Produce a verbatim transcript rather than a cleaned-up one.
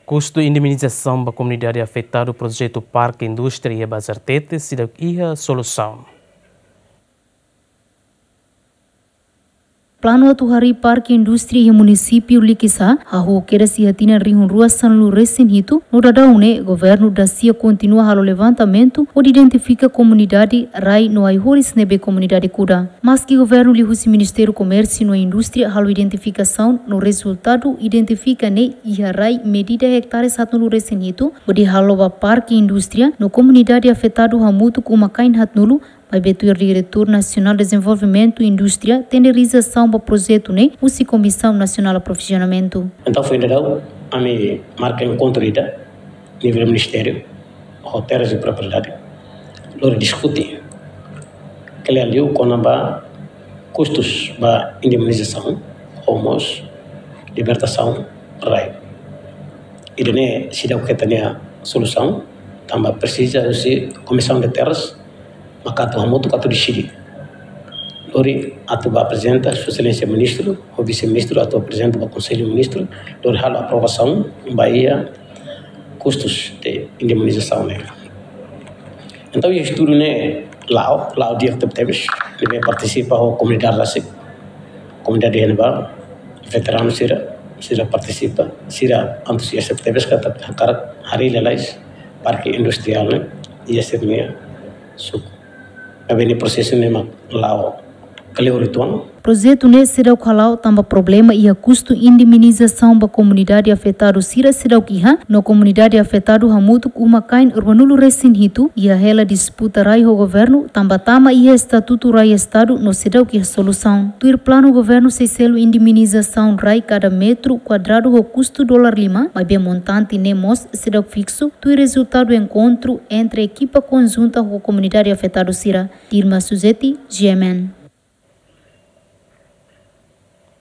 Custo de indemnização para a comunidade afetada do projeto Parque Indústria e Bazar Tete se deu a solução. Plano atu hari Parque Indústria e município Liquissa, a rua queira se atina rihun rua sanlu recém-hito, no dadaune, governo da C I A continua halo levantamento onde identifica comunidade rai no aihoris nebe comunidade kuda. Mas que governo lihusi Ministério Comércio e Indústria halo identificação no resultado identifica ne ia rai medida hectares hatnulu recém-hito, onde halo ba Parque Indústria no comunidade afetado hamutu kuma kain hatnulu. Vai betuir Diretor Nacional de Desenvolvimento e Indústria tem realização do projeto né, usi Comissão Nacional de Aprovisionamento. Então foi então a me marca encontro ida nível Ministério, roteiros de propriedade, lor discute que ele ali o conamba custos da indemnização, homos, libertação, rai. E daí se dá o que tem a solução, também precisa se Comissão de Terras maka tu hamutu katu di Chile. Lori atu ba apresenta Sua Excelência Ministro, o Vice-Ministro atu apresenta o Conselho Ministro, lori halo aprovação, Bahia, custos de indemnização nele. Então, o estudo né, lá, lá o dia que temos, ele participa a comunidade lá, comunidade de Renova, veteranos sira, sira participa, sira entusiasta temos que atar hari lelais parque industrial né, e esse minha suco. Aveni processo nema lao kaleo projeto ne será o kalau tamba problema e a custo indemnização da comunidade afetada sira será o que ha no comunidade afetada hamutu uma kain urbanulo recém-hito e a ela disputa rai o governo tamba tama e estatuto rai estado no será o que a solução tuir plano governo se selo indemnização rai cada metro quadrado o custo dólar lima mas bem montante ne mos será o fixo tuir resultado encontro entre equipa conjunta com comunidade afetada sira Dirma Suzeti G M N